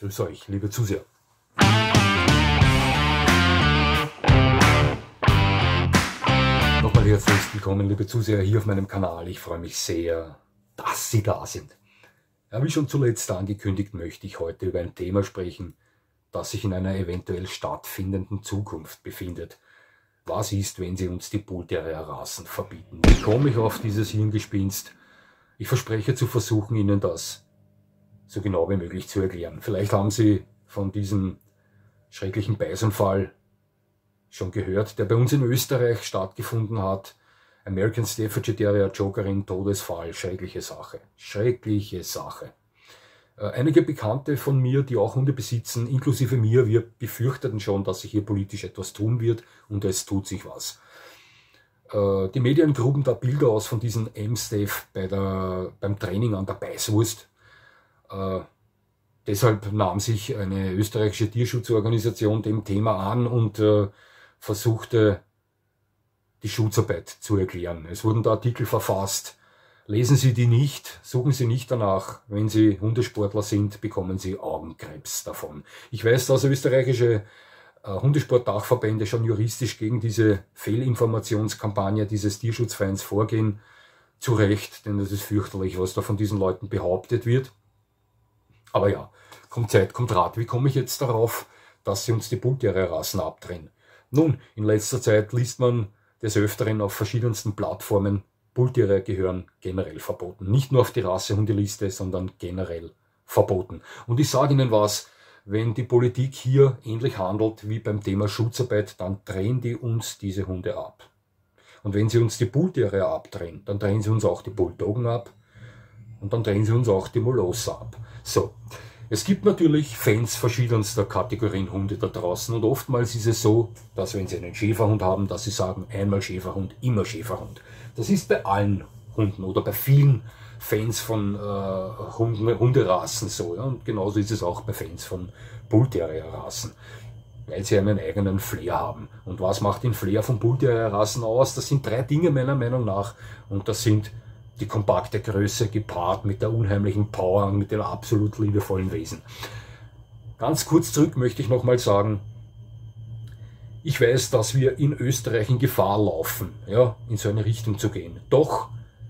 Grüß euch, liebe Zuseher. Nochmal herzlich willkommen, liebe Zuseher, hier auf meinem Kanal. Ich freue mich sehr, dass Sie da sind. Ja, wie schon zuletzt angekündigt, möchte ich heute über ein Thema sprechen, das sich in einer eventuell stattfindenden Zukunft befindet. Was ist, wenn sie uns die Bullterrier-Rassen verbieten? Wie komme ich auf dieses Hirngespinst? Ich verspreche zu versuchen, Ihnen das so genau wie möglich zu erklären. Vielleicht haben Sie von diesem schrecklichen Bisonfall schon gehört, der bei uns in Österreich stattgefunden hat. American Staffordshire Terrier, Jokerin, Todesfall, schreckliche Sache. Schreckliche Sache. Einige Bekannte von mir, die auch Hunde besitzen, inklusive mir, wir befürchteten schon, dass sich hier politisch etwas tun wird, und es tut sich was. Die Medien gruben da Bilder aus von diesem M-Staff beim Training an der Beißwurst. Deshalb nahm sich eine österreichische Tierschutzorganisation dem Thema an und versuchte, die Schutzarbeit zu erklären. Es wurden da Artikel verfasst. Lesen Sie die nicht, suchen Sie nicht danach. Wenn Sie Hundesportler sind, bekommen Sie Augenkrebs davon. Ich weiß, dass österreichische Hundesportdachverbände schon juristisch gegen diese Fehlinformationskampagne dieses Tierschutzvereins vorgehen. Zu Recht, denn das ist fürchterlich, was da von diesen Leuten behauptet wird. Aber ja, kommt Zeit, kommt Rat. Wie komme ich jetzt darauf, dass sie uns die Bullterrier-Rassen abdrehen? Nun, in letzter Zeit liest man des Öfteren auf verschiedensten Plattformen, Bullterrier gehören generell verboten. Nicht nur auf die Rassehundeliste, sondern generell verboten. Und ich sage Ihnen was, wenn die Politik hier ähnlich handelt wie beim Thema Schutzarbeit, dann drehen die uns diese Hunde ab. Und wenn sie uns die Bullterrier abdrehen, dann drehen sie uns auch die Bulldoggen ab und dann drehen sie uns auch die Molosser ab. So, es gibt natürlich Fans verschiedenster Kategorien Hunde da draußen, und oftmals ist es so, dass wenn sie einen Schäferhund haben, dass sie sagen, einmal Schäferhund, immer Schäferhund. Das ist bei allen Hunden oder bei vielen Fans von Hunderassen so. Ja? Und genauso ist es auch bei Fans von Bullterrier-Rassen, weil sie einen eigenen Flair haben. Und was macht den Flair von Bullterrier-Rassen aus? Das sind 3 Dinge meiner Meinung nach, und das sind die kompakte Größe gepaart mit der unheimlichen Power und mit dem absolut liebevollen Wesen. Ganz kurz zurück möchte ich nochmal sagen, ich weiß, dass wir in Österreich in Gefahr laufen, ja, in so eine Richtung zu gehen. Doch,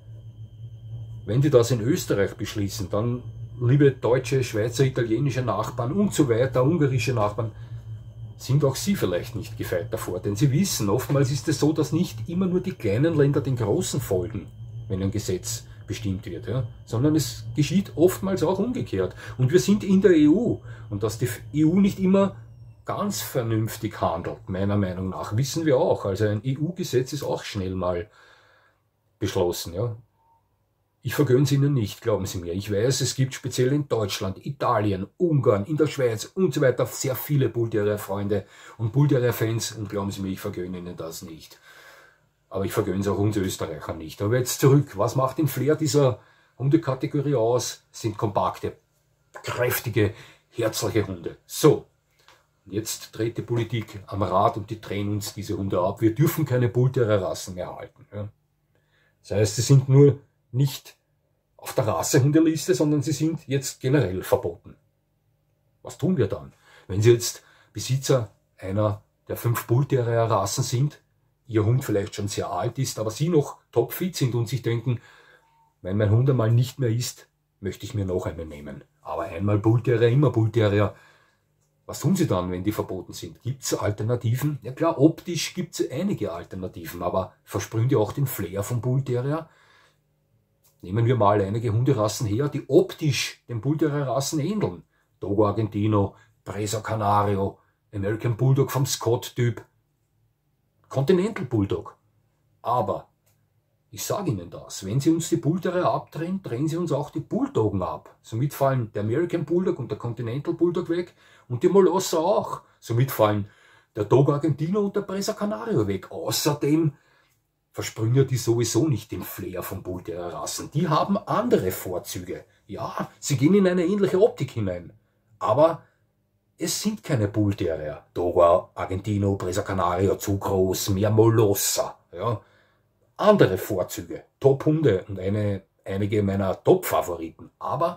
wenn die das in Österreich beschließen, dann, liebe deutsche, Schweizer, italienische Nachbarn und so weiter, ungarische Nachbarn, sind auch sie vielleicht nicht gefeit davor. Denn sie wissen, oftmals ist es so, dass nicht immer nur die kleinen Länder den großen folgen, wenn ein Gesetz bestimmt wird, ja, sondern es geschieht oftmals auch umgekehrt. Und wir sind in der EU, und dass die EU nicht immer ganz vernünftig handelt, meiner Meinung nach, wissen wir auch. Also ein EU-Gesetz ist auch schnell mal beschlossen. Ja. Ich vergönne es Ihnen nicht, glauben Sie mir. Ich weiß, es gibt speziell in Deutschland, Italien, Ungarn, in der Schweiz und so weiter sehr viele Bullterrier-Freunde und Bullterrier-Fans, und glauben Sie mir, ich vergönne Ihnen das nicht. Aber ich vergönne es auch uns Österreichern nicht. Aber jetzt zurück. Was macht den Flair dieser Hundekategorie aus? Sind kompakte, kräftige, herzliche Hunde. So, jetzt dreht die Politik am Rad und die drehen uns diese Hunde ab. Wir dürfen keine Bullterrier-Rassen mehr halten. Ja. Das heißt, sie sind nur nicht auf der Rassehundeliste, sondern sie sind jetzt generell verboten. Was tun wir dann? Wenn Sie jetzt Besitzer einer der 5 Bullterrier-Rassen sind, Ihr Hund vielleicht schon sehr alt ist, aber Sie noch topfit sind und sich denken, wenn mein Hund einmal nicht mehr ist, möchte ich mir noch einen nehmen. Aber einmal Bullterrier, immer Bullterrier. Was tun Sie dann, wenn die verboten sind? Gibt es Alternativen? Ja klar, optisch gibt es einige Alternativen, aber versprühen die auch den Flair vom Bullterrier? Nehmen wir mal einige Hunderassen her, die optisch den Bullterrier-Rassen ähneln. Dogo Argentino, Presa Canario, American Bulldog vom Scott-Typ, Continental Bulldog. Aber ich sage Ihnen das, wenn Sie uns die Bullterrier abdrehen, drehen Sie uns auch die Bulldoggen ab. Somit fallen der American Bulldog und der Continental Bulldog weg und die Molosser auch. Somit fallen der Dogo Argentino und der Presa Canario weg. Außerdem versprühen die sowieso nicht den Flair von Bullterrier-Rassen. Die haben andere Vorzüge. Ja, sie gehen in eine ähnliche Optik hinein. Aber es sind keine Bullterrier. Dogo Argentino, Presa Canario, zu groß, mehr Molosser. Ja. Andere Vorzüge, Top-Hunde und einige meiner Top-Favoriten. Aber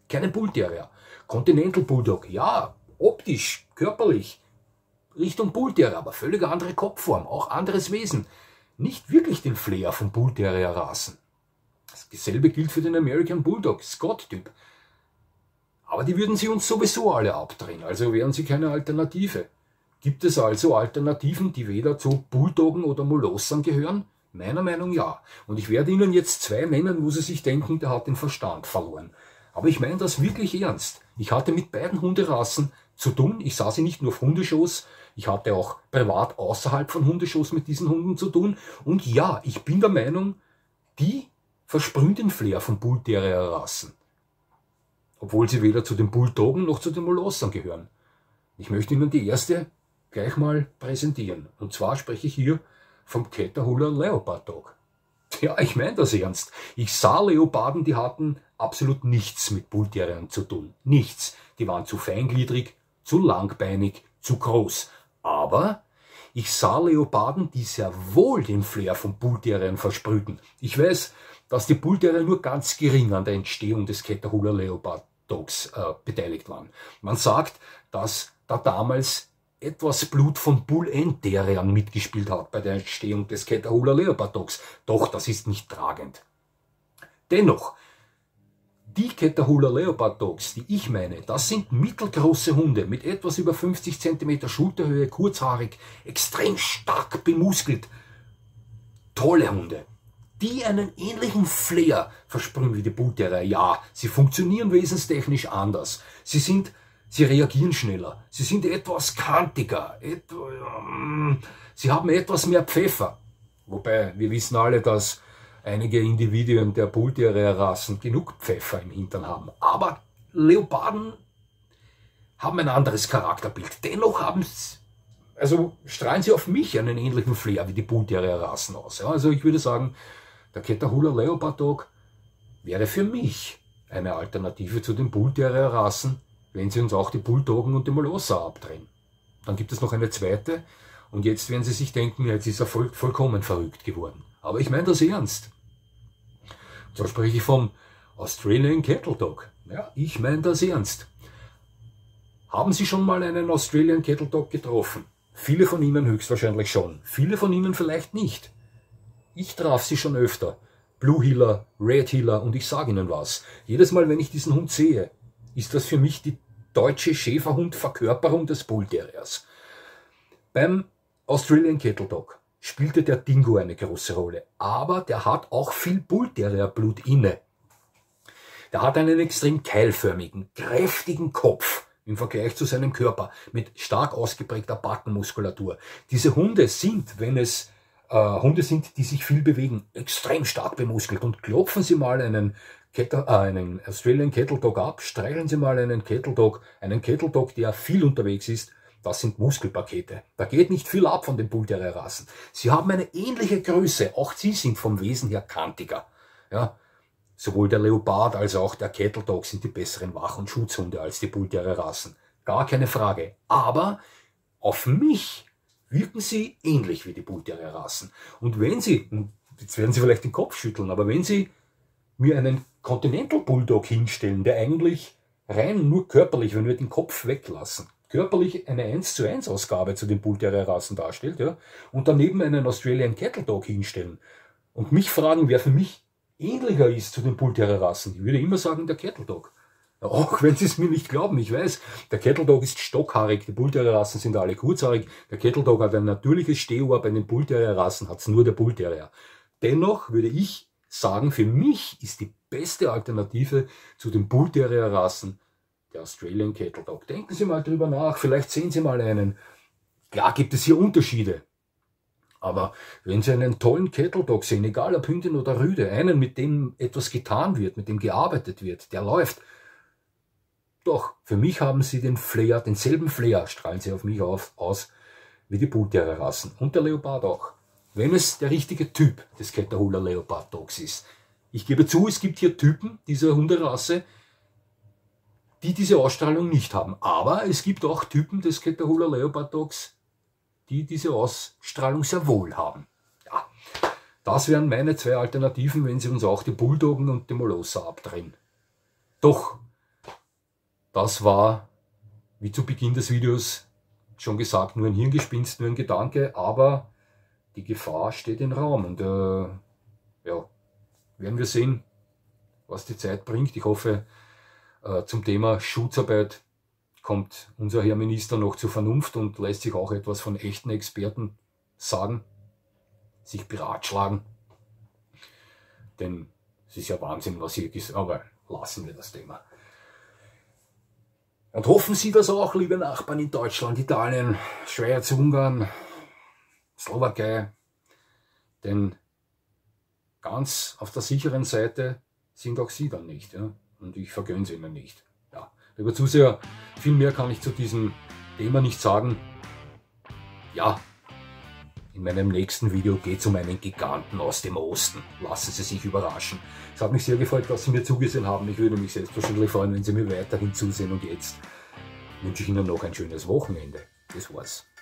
Keinen Bull Terrier. Continental Bulldog, ja, optisch, körperlich, Richtung Bull Terrier, aber völlig andere Kopfform, auch anderes Wesen. Nicht wirklich den Flair von Bull Terrier Rassen. Dasselbe gilt für den American Bulldog, Scott-Typ. Aber die würden sie uns sowieso alle abdrehen, also wären sie keine Alternative. Gibt es also Alternativen, die weder zu Bulldoggen oder Molossern gehören? Meiner Meinung nach ja. Und ich werde Ihnen jetzt zwei nennen, wo Sie sich denken, der hat den Verstand verloren. Aber ich meine das wirklich ernst. Ich hatte mit beiden Hunderassen zu tun. Ich sah sie nicht nur auf Hundeshows, ich hatte auch privat außerhalb von Hundeshows mit diesen Hunden zu tun. Und ja, ich bin der Meinung, die versprühen den Flair von Bull Terrier Rassen. Obwohl sie weder zu den Bulldoggen noch zu den Molossern gehören. Ich möchte Ihnen die erste gleich mal präsentieren. Und zwar spreche ich hier vom Catahoula Leopard Dog. Ja, ich meine das ernst. Ich sah Leoparden, die hatten absolut nichts mit Bull Terriern zu tun. Nichts. Die waren zu feingliedrig, zu langbeinig, zu groß. Aber ich sah Leoparden, die sehr wohl den Flair von Bull Terriern versprühten. Ich weiß, dass die Bull Terrier nur ganz gering an der Entstehung des Catahoula Leopard Dogs beteiligt waren. Man sagt, dass da damals etwas Blut von Bull-Terriern mitgespielt hat bei der Entstehung des Catahoula Leopard Dogs. Doch das ist nicht tragend. Dennoch, die Catahoula Leopard Dogs, die ich meine, das sind mittelgroße Hunde mit etwas über 50 cm Schulterhöhe, kurzhaarig, extrem stark bemuskelt. Tolle Hunde, die einen ähnlichen Flair versprühen wie die Bull Terrier. Ja, sie funktionieren wesenstechnisch anders. Sie reagieren schneller. Sie sind etwas kantiger. Sie haben etwas mehr Pfeffer. Wobei, wir wissen alle, dass einige Individuen der Bull Terrier Rassen genug Pfeffer im Hintern haben. Aber Leoparden haben ein anderes Charakterbild. Dennoch strahlen sie auf mich einen ähnlichen Flair wie die Bull Terrier Rassen aus. Ja, also ich würde sagen, der Catahoula Leopard Dog wäre für mich eine Alternative zu den Bull Terrier Rassen, wenn sie uns auch die Bulldoggen und die Molosser abdrehen. Dann gibt es noch eine zweite und jetzt werden Sie sich denken, jetzt ist er vollkommen verrückt geworden. Aber ich meine das ernst. So spreche ich vom Australian Cattle Dog. Ja, ich meine das ernst. Haben Sie schon mal einen Australian Cattle Dog getroffen? Viele von Ihnen höchstwahrscheinlich schon. Viele von Ihnen vielleicht nicht. Ich traf sie schon öfter. Blue Heeler, Red Heeler und ich sage Ihnen was. Jedes Mal, wenn ich diesen Hund sehe, ist das für mich die deutsche Schäferhund-Verkörperung des Bull Terriers. Beim Australian Cattle Dog spielte der Dingo eine große Rolle, aber der hat auch viel Bull Terrier Blut inne. Der hat einen extrem keilförmigen, kräftigen Kopf im Vergleich zu seinem Körper mit stark ausgeprägter Backenmuskulatur. Diese Hunde sind, wenn es Hunde sind, die sich viel bewegen, extrem stark bemuskelt. Und klopfen Sie mal einen Australian Cattle Dog ab, streicheln Sie mal einen Cattle Dog, der viel unterwegs ist. Das sind Muskelpakete. Da geht nicht viel ab von den Bull Terrier Rassen. Sie haben eine ähnliche Größe. Auch sie sind vom Wesen her kantiger. Ja, sowohl der Leopard als auch der Cattle Dog sind die besseren Wach- und Schutzhunde als die Bull Terrier Rassen. Gar keine Frage. Aber auf mich wirken sie ähnlich wie die Bull Terrier Rassen. Und wenn Sie, jetzt werden Sie vielleicht den Kopf schütteln, aber wenn Sie mir einen Continental Bulldog hinstellen, der eigentlich rein nur körperlich, wenn wir den Kopf weglassen, körperlich eine 1:1 Ausgabe zu den Bull Terrier Rassen darstellt, ja, und daneben einen Australian Cattle Dog hinstellen und mich fragen, wer für mich ähnlicher ist zu den Bull Terrier Rassen, ich würde immer sagen, der Cattle Dog. Auch wenn Sie es mir nicht glauben, ich weiß, der Cattle Dog ist stockhaarig, die Bull Terrier Rassen sind alle kurzhaarig, der Cattle Dog hat ein natürliches Stehohr, bei den Bull Terrier Rassen hat es nur der Bull Terrier. Dennoch würde ich sagen, für mich ist die beste Alternative zu den Bull Terrier Rassen der Australian Cattle Dog. Denken Sie mal drüber nach, vielleicht sehen Sie mal einen. Klar gibt es hier Unterschiede, aber wenn Sie einen tollen Cattle Dog sehen, egal ob Hündin oder Rüde, einen, mit dem etwas getan wird, mit dem gearbeitet wird, der läuft, doch, für mich haben sie den Flair, denselben Flair strahlen sie auf mich aus wie die Bull Terrier Rassen und der Leopard auch. Wenn es der richtige Typ des Catahoula Leopard Dogs ist. Ich gebe zu, es gibt hier Typen dieser Hunderasse, die diese Ausstrahlung nicht haben. Aber es gibt auch Typen des Catahoula Leopard Dogs, die diese Ausstrahlung sehr wohl haben. Ja, das wären meine zwei Alternativen, wenn sie uns auch die Bulldoggen und die Molosser abdrehen. Doch das war, wie zu Beginn des Videos schon gesagt, nur ein Hirngespinst, nur ein Gedanke, aber die Gefahr steht im Raum. Und ja, werden wir sehen, was die Zeit bringt. Ich hoffe, zum Thema Schutzarbeit kommt unser Herr Minister noch zur Vernunft und lässt sich auch etwas von echten Experten sagen, sich beratschlagen. Denn es ist ja Wahnsinn, was hier gesagt wird, aber lassen wir das Thema. Und hoffen Sie das auch, liebe Nachbarn in Deutschland, Italien, Schweiz, Ungarn, Slowakei. Denn ganz auf der sicheren Seite sind auch Sie dann nicht. Ja? Und ich vergönne es Ihnen nicht. Ja. Lieber Zuseher, viel mehr kann ich zu diesem Thema nicht sagen. Ja, in meinem nächsten Video geht es um einen Giganten aus dem Osten. Lassen Sie sich überraschen. Es hat mich sehr gefreut, dass Sie mir zugesehen haben. Ich würde mich selbstverständlich freuen, wenn Sie mir weiterhin zusehen. Und jetzt wünsche ich Ihnen noch ein schönes Wochenende. Das war's.